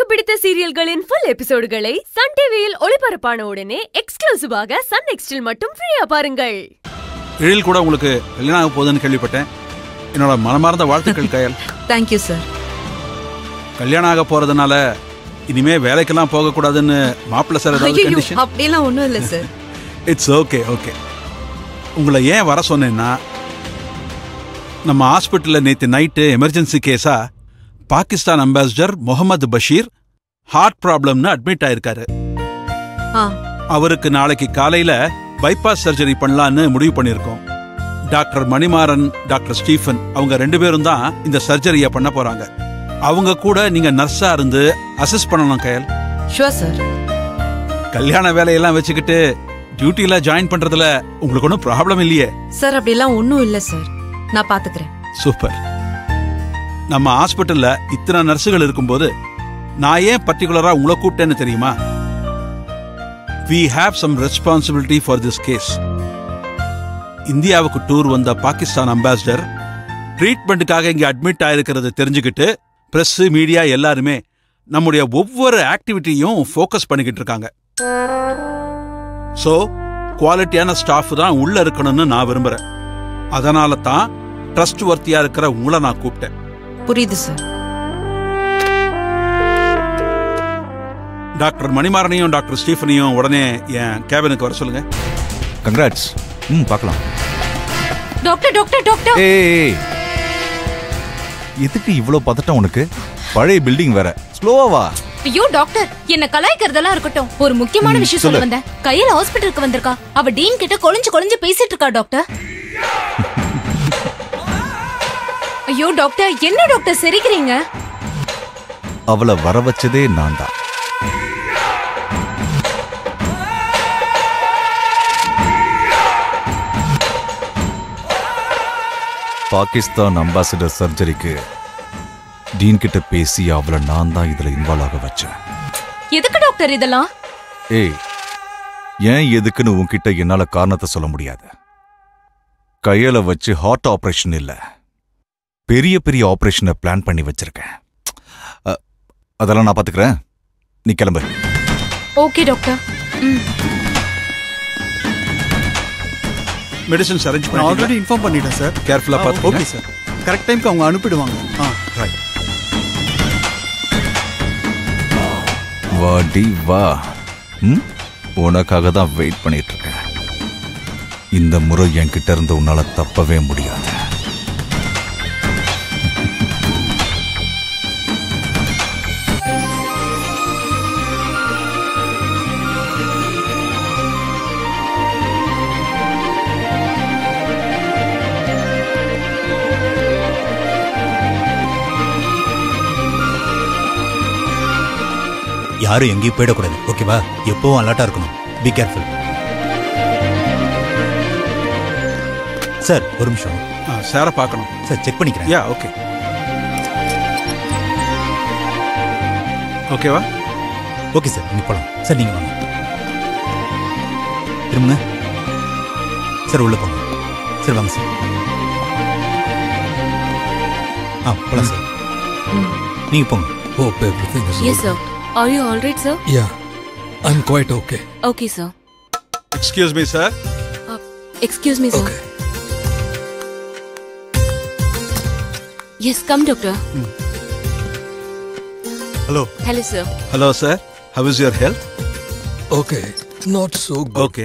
பிடித்த சீரியல்களின் full எபிசோடுகளை Sun டிவியில் ஒளிபரப்பான உடனே எக்ஸ்க்ளூசிவாக சன் நெக்ஸ்டில் மட்டும் ஃப்ரீயா பாருங்கள். எழில் கூட உங்களுக்கு கல்யாணம் ஆக போகுதுன்னு கேள்விப்பட்டேன். என்னோட மனமார்ந்த வாழ்த்துக்கள் கயல். Thank you sir. கல்யாணம் ஆக போறதுனால இனிமே வேலைக்கெல்லாம் போக கூடாதுன்னு மாப்பிள்ளை சார் ஏதாவது கண்டிஷன்? அப்படியெல்லாம் ஒன்றும் இல்லை சார். It's okay okay. உங்களை ஏன் வர சொன்னேன்னா, நம்ம ஹாஸ்பிட்டலில் நேற்று நைட்டு எமர்ஜென்சி கேஸா பாகிஸ்தான் அம்பாசிடர் முகமது பஷீர் ஹார்ட் ப்ராப்ளம்னு அட்மிட் ஆயிருக்காரு. அவருக்கு நாளைக்கு காலையில பைபாஸ் சர்ஜரி பண்ணலான்னு முடிவு பண்ணிருக்கோம். டாக்டர் மணிமாறன், டாக்டர் ஸ்டீஃபன் அவங்க 2 பேரும் தான் இந்த சர்ஜரியை பண்ண போறாங்க. அவங்க கூட நீங்க நர்ஸா இருந்து அசிஸ்ட் பண்ணணும் கயல். Sure sir. கல்யாண வேலையெல்லாம் வச்சுக்கிட்டு டியூட்டில ஜாயின் பண்றதுல உங்களுக்கு ஒன்றும் ப்ராப்ளம் இல்லையே? சார் அப்படியெல்லாம் ஒன்றும் இல்லை சார், நான் பாத்துக்கிறேன். சூப்பர். நம்ம ஹாஸ்பிட்டல்ல இத்தனை நர்ஸுகள் இருக்கும்போது நான் ஏன் பர்டிகுலரா உங்களை கூப்பிட்டேன்னு தெரியுமா? We have some responsibility for this case. இந்தியாவுக்கு டூர் வந்த பாகிஸ்தான் அம்பாசிடர் ட்ரீட்மெண்ட்டுக்காக இங்க அட்மிட் ஆயிருக்கிறது தெரிஞ்சுக்கிட்டு பிரஸ், மீடியா எல்லாருமே நம்முடைய ஒவ்வொரு ஆக்டிவிட்டியும் ஃபோக்கஸ் பண்ணிக்கிட்டு இருக்காங்க. சோ குவாலிட்டியான ஸ்டாஃப் தான் உள்ள இருக்கணும்னு நான் விரும்புறேன். அதனால தான் ட்ரஸ்ட் வர்த்தியா இருக்கிற உங்களை நான் கூப்பிட்டேன். புரியுது சார். டாக்டர் மணிமாறனையும் டாக்டர் ஸ்டீஃபனையும் உடனே என் கேபினுக்கு வர சொல்லுங்க. கங்க்ராட்ஸ். பார்க்கலாம். Doctor doctor doctor. ஏய், எதுக்கு இவ்வளவு பதட்டம் உனக்கு? பழைய பில்டிங் வேற, ஸ்லோவா வா. ஐயோ டாக்டர், என்ன கலாய்க்கிறதெல்லாம் இருக்கட்டும், ஒரு முக்கியமான விஷயம் சொல்ல வந்தேன். கையில ஹாஸ்பிட்டலுக்கு வந்திருக்கா, அவ டீன் கிட்ட கொளிஞ்சு பேசிட்டு இருக்கா டாக்டர். ஐயோ டாக்டர், என்ன டாக்டர் சிரிக்கிறீங்க? அவளை வர வச்சதே நான் தான். பாகிஸ்தான் அம்பாசிடர் சர்ஜரிக்கு டீன் கிட்ட பேசி அவளை நான் தான் இதுல இன்வால்வ் ஆக வச்சேன். எதுக்கு டாக்டர் இதெல்லாம்? ஏய், ஏன் எதுக்குன்னு உன்கிட்ட என்னால காரணத்தை சொல்ல முடியாது. கையில வச்சு ஹார்ட் ஆபரேஷன் இல்ல, பெரிய பெரிய ஆபரேஷனை பிளான் பண்ணி வச்சிருக்கேன். அதெல்லாம் நான் பாத்துக்கிறேன், நீ கிளம்பு. Okay doctor. மெடிசன்ஸ் அரேஞ்ச் பண்ணி ஆல்ரெடி இன்ஃபார்ம் பண்ணிட்டேன் சார். கேர்ஃபுல்லா பாத்து. ஓகே சார், கரெக்ட் டைம்க்கு அவங்க அனுப்பிடுவாங்க. ரைட். வாடி வா, உனக்காக தான் வெயிட் பண்ணிட்டு இருக்கேன். இந்த முறை என்கிட்ட இருந்து உன்னால தப்பவே முடியாது. யாரும் எங்கேயும் போயிடக்கூடாது, ஓகேவா? எப்பவும் அலர்ட்டா இருக்கணும். Be careful. சார் ஒரு நிமிஷம். சாரை பார்க்கணும் சார், செக் பண்ணிக்கிறேன். Yeah okay. ஓகேவா? ஓகே சார், நீங்க போலாம். சார் நீங்க வாங்க. திரும்புங்க சார், உள்ள போங்க. சார் வாங்க சார். போலாம் சார். நீங்க போங்க. Hope everything is Yes sir. Are you all right sir? Yeah, I'm quite okay. Okay sir. Excuse me sir. Excuse me sir. Okay. Yes, come doctor. Hello. Hello sir. Hello sir. How is your health? Okay, not so good. Okay.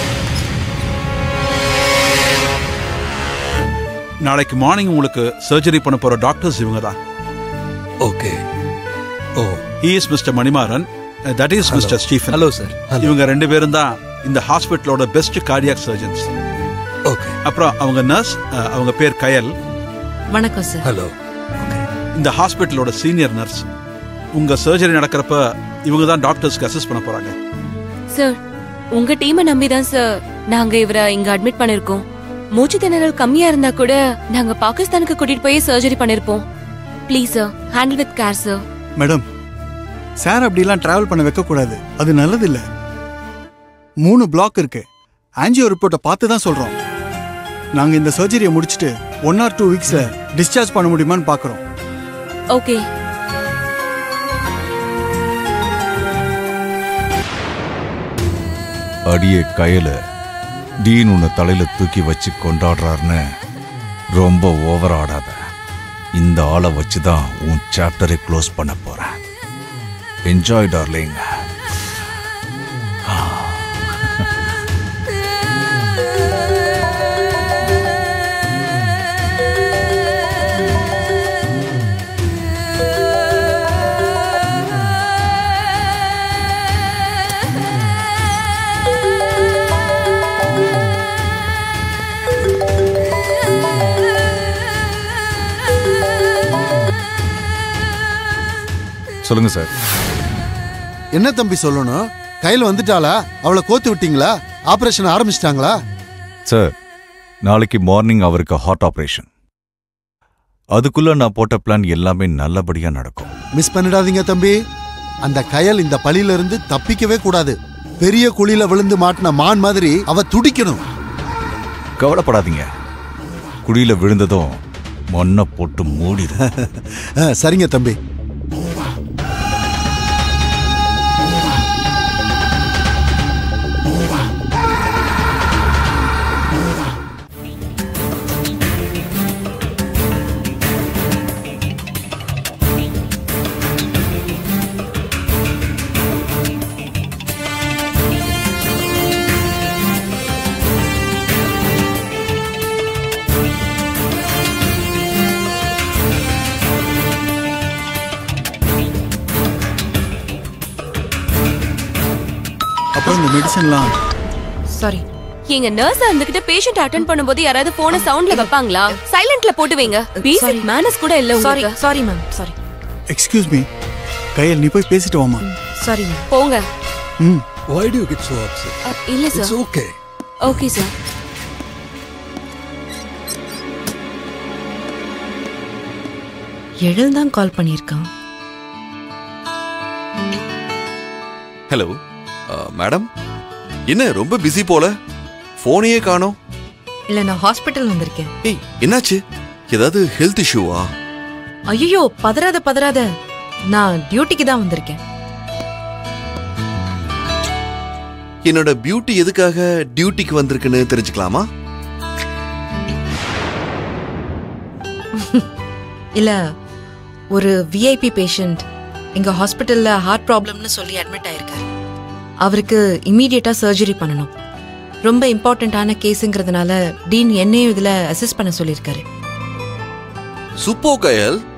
நாளைக்கு morning உங்களுக்கு surgery பண்ண போற doctors இவங்க தான். Okay. Oh. He is Mr. Manimaran. That is Hello. Mr. Stephen. Hello sir. Hello. இவங்க 2 பேரும் தான் இந்த ஹாஸ்பிட்டலோட பெஸ்ட் கார்டியாக் சர்ஜன்ஸ். Okay. அப்புறம் அவங்க நர்ஸ், அவங்க பேர் கயல். வணக்கம் சார். Hello. இந்த ஹாஸ்பிட்டலோட சீனியர் நர்ஸ். உங்க சர்ஜரி நடக்கிறப்ப இவங்க தான் டாக்டர்ஸ்க்கு அசிஸ்ட் பண்ண போறாங்க. சார், உங்க டீமை நம்பி தான் சார் நாங்க இவரை இங்க அட்மிட் பண்ணிருக்கோம். மூச்சு திணறல் கம்மியா இருந்தா கூட நாங்க பாகிஸ்தானுக்கு கூட்டிட்டு போய் சர்ஜரி பண்ணிருப்போம். Please sir, handle with care sir. Madam, sir அப்படிலாம் டிராவல் பண்ண வைக்க கூடாது, அது நல்லது இல்ல. 3 பிளாக் இருக்கு. ஆஞ்சியோ ரிப்போர்ட்டை பார்த்து தான் சொல்றோம். நாங்க இந்த சர்ஜரியை முடிச்சிட்டு 1 or 2 வீக்ஸ்ல டிஸ்சார்ஜ் பண்ண முடியுமான்னு பாக்குறோம். ஓகே. அடியே கையில டீன் உன்னை தலையில தூக்கி வச்சு கொண்டாடுறாருன்னு ரொம்ப ஓவர் ஆடாத. இந்த ஆளை வச்சுதான் உன் சாப்டரை க்ளோஸ் பண்ண போறேன். Enjoy darling. சொல்லுங்க சார். என்ன தம்பி சொல்லணும்? கையில் வந்துட்டாளா? அவளை கோத்து விட்டீங்களா? ஆபரேஷன் ஆரம்பிச்சிட்டாங்களா? சார், நாளைக்கு மார்னிங் அவருக்கு ஹார்ட் ஆபரேஷன். அதுக்குள்ள நான் போட்ட பிளான் எல்லாமே நல்லபடியா நடக்கும். மிஸ் பண்ணிடாதீங்க தம்பி. அந்த கயல் இந்த பழியில இருந்து தப்பிக்கவே கூடாது. பெரிய குழியில விழுந்து மாட்டின மான் மாதிரி அவ துடிக்கணும். கவலைப்படாதீங்க, குழியில விழுந்ததும் மண்ணை போட்டு மூடிடும். சரிங்க தம்பி. அப்புறம் இந்த மெடிசன்லாம் சாரி. எங்க நர்ஸ் இருந்துகிட்ட பேஷண்ட் அட்டெண்ட் பண்ணும்போது யாராவது போன சவுண்ட்ல வைப்பாங்களா? சைலண்ட்ல போட்டு வைங்க. பேசிக் மேனர்ஸ் கூட இல்ல சாரி உங்களுக்கு. Sorry ma'am, sorry. Excuse me கையல், நீ போய் பேசிட்டு வாமா. Sorry ma'am. போங்க. Why do you get so upset? இல்ல It's sir. okay. Okay sir. எழில் தான் கால் பண்ணியிருக்கான். ஹலோ மேடம், என்ன ரொம்ப பிஸி போல, போனையே காணோம். இல்ல, நான் ஹாஸ்பிட்டல் வந்திருக்கேன். ஏய், என்னாச்சு? ஏதாவது ஹெல்த் இஷ்யூவா? ஐயோ, பதறாத பதறாத, நான் டியூட்டிக்கு தான் வந்திருக்கேன். என்னோட பியூட்டி எதுக்காக டியூட்டிக்கு வந்திருக்குன்னு தெரிஞ்சுக்கலாமா? இல்ல, ஒரு விஐபி பேஷண்ட் எங்க ஹாஸ்பிட்டல்ல ஹார்ட் ப்ராப்ளம்னு சொல்லி அட்மிட் ஆயிருக்காரு. அவருக்கு இமீடியட்டா சர்ஜரி பண்ணணும். ரொம்ப இம்பார்ட்டன்டான கேஸுங்கிறதுனால டீன் என்னையும் இதுல அசிஸ்ட் பண்ண சொல்லியிருக்காரு. சூப்பர் கயல்,